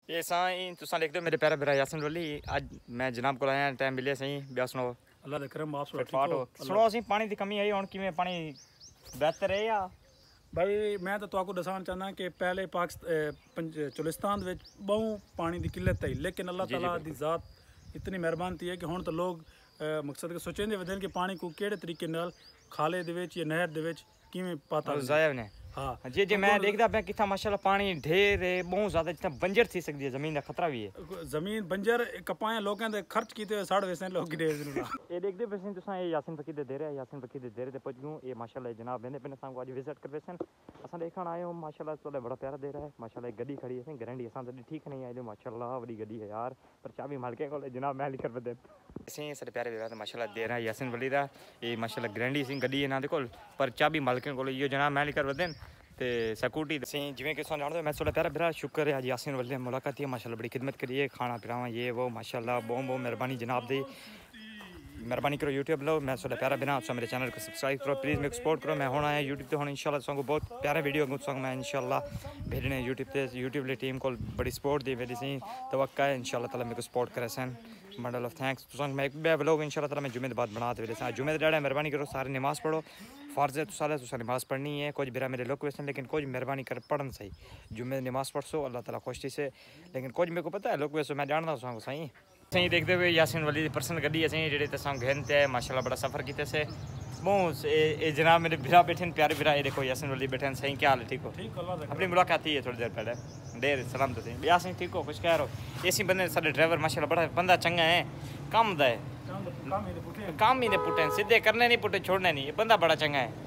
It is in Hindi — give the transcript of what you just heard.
ये साईं तुसा लिख दो मेरे प्यारे भरा यासिन वली आज मैं जनाब को आया टाइम मिले सही ब्याह सुनो अल्लाह दे करम आप ठीक हो सुनो असि पानी दी कमी आई हुन किवें पानी बेहतर है या भाई मैं तो आपको दसाना चाहना कि पहले चुलिस्तान विच बहु पानी की किल्लत है लेकिन अल्लाह ताला दी ज़ात इतनी मेहरबान थी है कि हुण तो लोग मकसद के सोचेंदे वदन कि पानी को केड़े तरीके नाल खाले दे विच या नहर दे विच किवें पाता जाया ने हाँ जी जी मैं देखदा पे किथा माशाल्लाह पानी ढेर है बहुत ज्यादा जितना बंजर थी सकदी है जमीन का खतरा भी है जमीन बंजर कपाए लोगों दे खर्च कीते साढ़ वैसे लोग गिरे ये देखदे पे तुसा ये यासिन फकीर दे दे रहे यासिन फकीर दे दे रहे पहुंच गयो ये माशाल्लाह जनाब ने पे सांग आज विजिट कर वैसे असा देखण आए हो माशाल्लाह तो बड़ा प्यारा दे रहा है माशाल्लाह एक गड्डी खड़ी है गारंटी असा ठीक नहीं आई माशाल्लाह बड़ी गड्डी है यार पर चाबी मालके को जनाब मैं लिखकर बदे इसी सारे प्यारे दे माशाल्लाह दे रहा है यासिन वली दा ये माशाल्लाह गारंटी सी गड्डी है ना दे कोल पर चाबी मालके को ये जनाब मैं लिखकर बदे ते सिक्योरिटी सी जिवें कि तुम जानते हो मैं थोड़ा प्यारा प्यारा शुक्र है आज यासिन वाले मुलाकात है माशाल्लाह बड़ी खिदमत करिए खाना पिलावा ये वो माशाल्लाह बहुत बहुत मेहरबानी जनाब दी मेहरबानी करो यूट्यूब लो मैं थोड़ा प्यारा बिना आप मेरे चैनल को सब्सक्राइब करो प्लीज़ मेरे को सपोर्ट करो मैं होना है यूट्यूब पे होना इंशाल्लाह तुमको बहुत प्यारा वीडियो सॉन्ग मैं इंशाल्लाह भेजने यूट्यूब टीम को बड़ी सपोर्ट दी मेरी सी तवक्का है इंशाल्लाह ताला मेरे को सपोर्ट करे सन मंडल ऑफ थैंक्स तुम मैं एक व्लॉग इंशाल्लाह ताला मैं जुमे बाद बना दे जुमे डाड़ा मेहरबानी करो सारे नमाज पढ़ो फ़र्ज़ है तुसा नमाज पढ़नी है कुछ बिरा मेरे लोग वैसे लेकिन कुछ मेहरबानी कर पढ़न सही जुमे नमाज पढ़सो अल्लाह ताला खुशी से लेकिन कुछ मेरे को पता है लोग वैसे मैं जानता हूँ सही सही देखते हुए यासिन वली पर्सनल गड्डी है सही जेडे तसा घेनते है माशाल्लाह बड़ा सफ़र किते से बहुत ए जनाब मेरे बिरा बैठे प्यारे बिरा ये देखो यासिन वली बैठे सही क्या हाल है ठीक हो अपनी मुलाकात ही है थोड़ी देर पहले देर सलाम तो सही यासिन ठीक हो कुछ कह रहे हो ऐसी बंदे साढ़े ड्राइवर माशाल्लाह बड़ा बंदा चंगा है काम दा है काम ही दे पुटे सीधे करने नहीं पुटे छोड़ने नहीं बंदा बड़ा चंगा है